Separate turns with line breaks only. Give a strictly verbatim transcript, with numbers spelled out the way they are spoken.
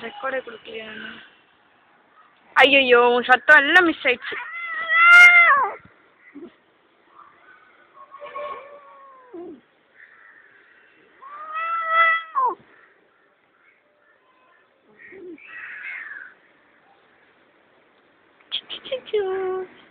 ரெக்கார்டே கொடுக்கலையா? ஐயோ உன் சத்தம் எல்லாம் மிஸ் ஆயிடுச்சு. Choo choo choo.